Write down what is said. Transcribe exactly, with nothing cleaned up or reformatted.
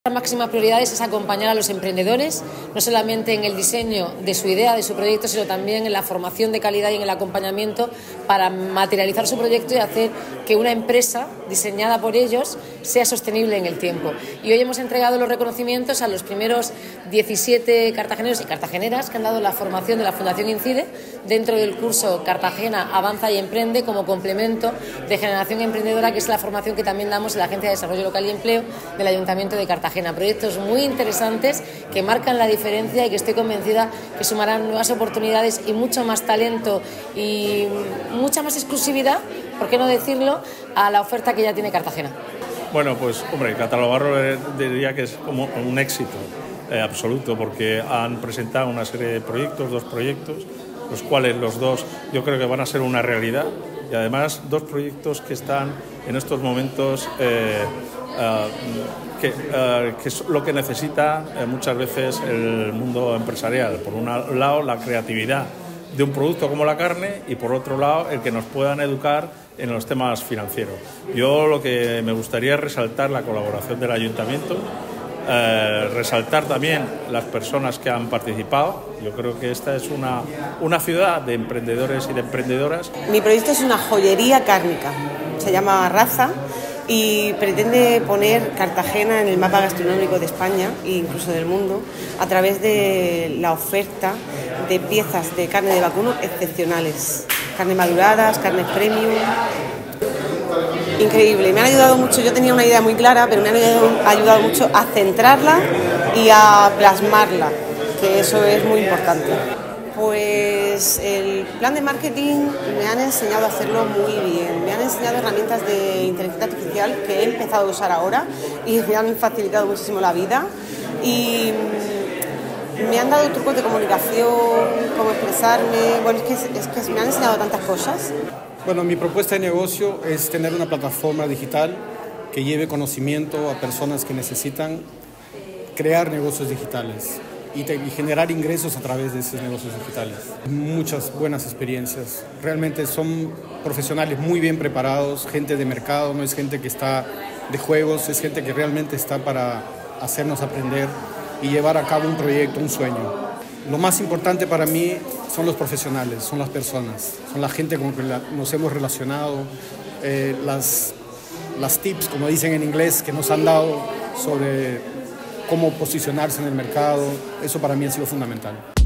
La máxima prioridad es acompañar a los emprendedores, no solamente en el diseño de su idea, de su proyecto, sino también en la formación de calidad y en el acompañamiento para materializar su proyecto y hacer que una empresa diseñada por ellos sea sostenible en el tiempo. Y hoy hemos entregado los reconocimientos a los primeros diecisiete cartageneros y cartageneras que han dado la formación de la Fundación Incide dentro del curso Cartagena Avanza y Emprende como complemento de Generación Emprendedora, que es la formación que también damos en la Agencia de Desarrollo Local y Empleo del Ayuntamiento de Cartagena. Proyectos muy interesantes que marcan la diferencia y que estoy convencida que sumarán nuevas oportunidades y mucho más talento y mucha más exclusividad, por qué no decirlo, a la oferta que ya tiene Cartagena. Bueno, pues hombre, catalogarlo diría que es como un éxito eh, absoluto, porque han presentado una serie de proyectos, dos proyectos, los cuales los dos yo creo que van a ser una realidad, y además dos proyectos que están en estos momentos eh, uh, que, uh, que es lo que necesita eh, muchas veces el mundo empresarial. Por un lado, la creatividad de un producto como la carne, y por otro lado, el que nos puedan educar en los temas financieros. Yo lo que me gustaría es resaltar la colaboración del Ayuntamiento, eh, resaltar también las personas que han participado. Yo creo que esta es una, una ciudad de emprendedores y de emprendedoras. Mi proyecto es una joyería cárnica, se llama Raza, y pretende poner Cartagena en el mapa gastronómico de España e incluso del mundo a través de la oferta de piezas de carne de vacuno excepcionales, carne maduradas, carnes premium. Increíble, me han ayudado mucho. Yo tenía una idea muy clara, pero me han ayudado, ayudado mucho a centrarla y a plasmarla, que eso es muy importante. Pues el plan de marketing me han enseñado a hacerlo muy bien, me han enseñado herramientas de inteligencia artificial que he empezado a usar ahora y me han facilitado muchísimo la vida, y me han dado trucos de comunicación, cómo expresarme. Bueno, es que, es que me han enseñado tantas cosas. Bueno, mi propuesta de negocio es tener una plataforma digital que lleve conocimiento a personas que necesitan crear negocios digitales y, te, y generar ingresos a través de esos negocios digitales. Muchas buenas experiencias. Realmente son profesionales muy bien preparados, gente de mercado, no es gente que está de juegos, es gente que realmente está para hacernos aprender y llevar a cabo un proyecto, un sueño. Lo más importante para mí son los profesionales, son las personas, son la gente con la que nos hemos relacionado, eh, las, las tips, como dicen en inglés, que nos han dado sobre cómo posicionarse en el mercado. Eso para mí ha sido fundamental.